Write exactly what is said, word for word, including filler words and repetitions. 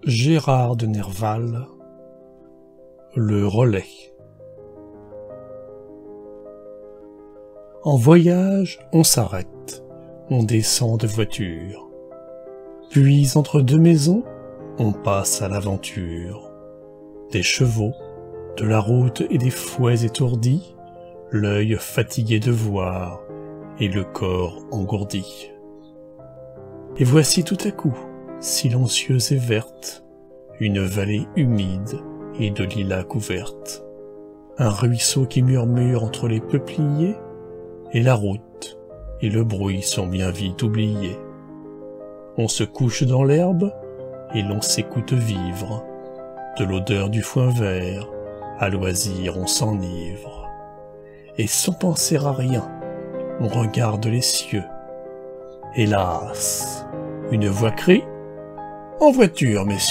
Gérard de Nerval, le relais. En voyage, on s'arrête, on descend de voiture. Puis entre deux maisons, on passe à l'aventure. Des chevaux, de la route et des fouets étourdis, l'œil fatigué de voir et le corps engourdi. Et voici tout à coup, silencieuse et verte, une vallée humide et de lilas couverte, un ruisseau qui murmure entre les peupliers, et la route et le bruit sont bien vite oubliés. On se couche dans l'herbe et l'on s'écoute vivre, de l'odeur du foin vert, à loisir on s'enivre. Et sans penser à rien, on regarde les cieux. Hélas, une voix crie « En voiture, messieurs !»